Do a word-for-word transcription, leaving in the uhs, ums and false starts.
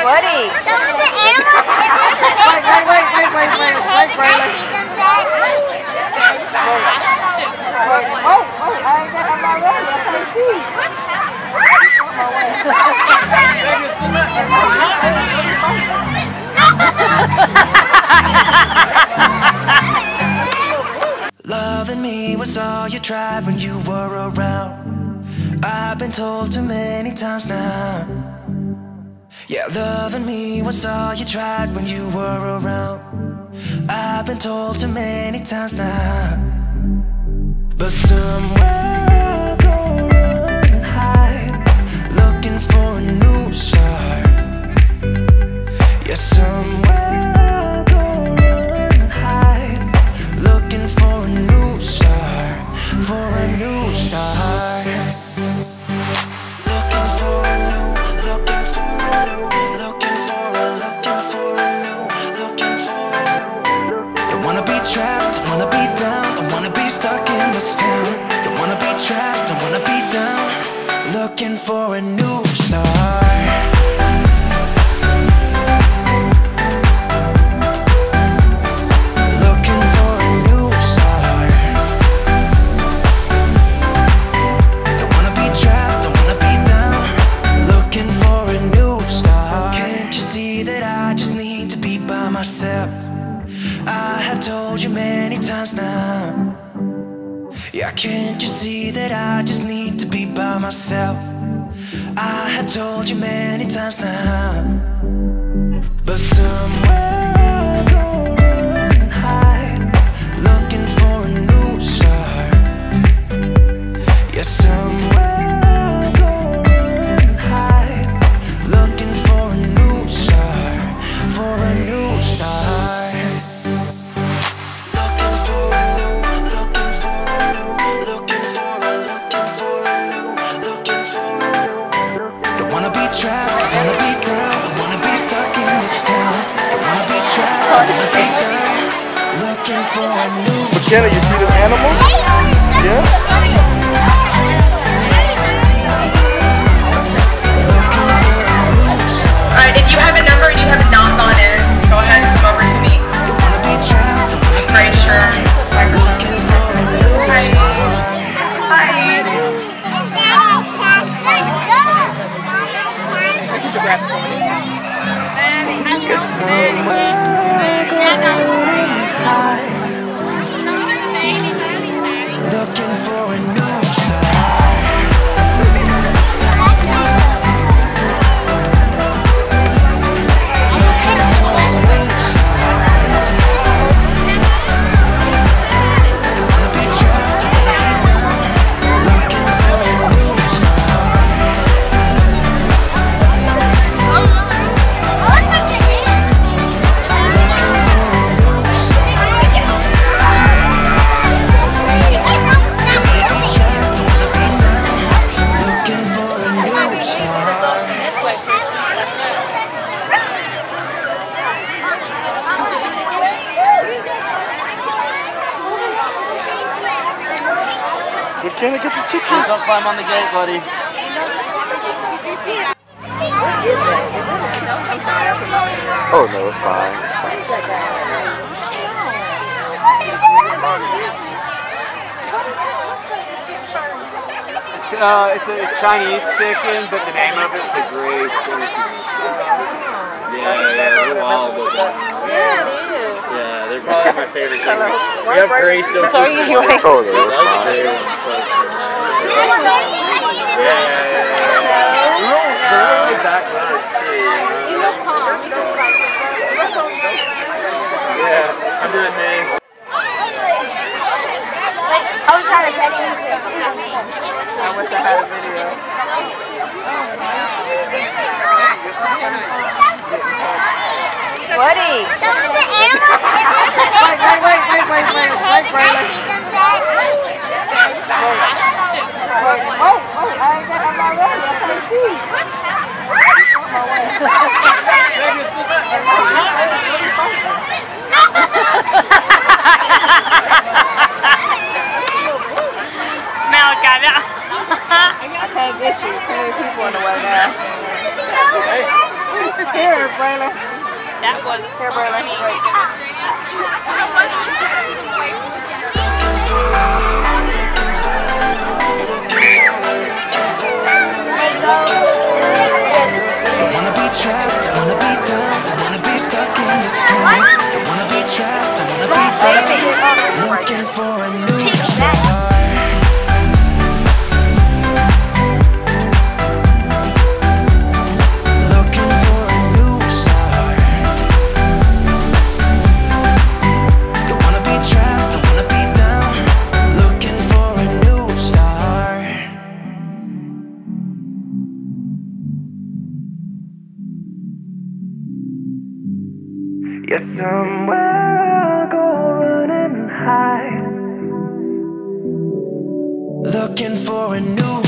Buddy. Some of the animals in this Wait, wait, wait, wait, wait, wait, wait, wait, can feed them that. Wait, oh, oh, I ain't got on my road. I can't see. Loving me was all you tried when you were around. I've been told too many times now. Yeah, loving me was all you tried when you were around. I've been told too many times now. But somewhere I'll go run and hide, looking for a new start. Yeah, somewhere I'll go run and hide, looking for a new start, for a new start. Looking for a new, looking for a new, looking for a, looking for a new, looking for a new. Don't wanna be trapped, don't wanna be down, don't wanna be stuck in this town. Don't wanna be trapped, don't wanna be down, looking for a new start. I have told you many times now. Yeah, can't you see that I just need to be by myself? I have told you many times now. But somewhere I'll go run and hide, looking for a new start. Yeah, somewhere I'll go run and hide, looking for a new start, for a new start. Trapped, don't wanna be down, don't wanna be stuck in this town. Don't wanna be trapped, don't wanna be down, looking for a new. Mckenna, you see the animals? Yeah? Alright, if you have a number and you haven't knocked on it, go ahead and come over to me. Don't wanna be trapped, don't wanna be Right, sure. looking for a new start. Hi. Grab somebody. Looking for a new start. Looking for a new start. Wanna be trapped, wanna be down. Looking for a new start. Mckenna, get the chicken. Don't climb on the gate, buddy. Oh no, it's fine. It's, uh, it's a Chinese chicken, but the name of it's a gray chicken. Yeah, yeah, they're all good. Yeah, they're probably my favorite chicken. We have gray silk. Sorry, you're right. Oh no, it's fine. Yeah, yeah, yeah, yeah. They're really backwards too. Yeah, I'm doing me. I was trying to pet music. I wish I had a video. Buddy. Some of the animals in this Wait, wait, wait, wait, wait, wait, wait, wait, can feed them that. wait, wait. Oh, oh, I ain't got on my road. I can't see. Mckenna. I can't get you. Too many people in the way now. Here, Braylon. That was Here, Braylon. Wait. Don't wanna be trapped, don't wanna be down, don't wanna be stuck in this town. Don't wanna be trapped, don't wanna be down. Looking for a new start. Yeah, somewhere I'll go running and hide, looking for a new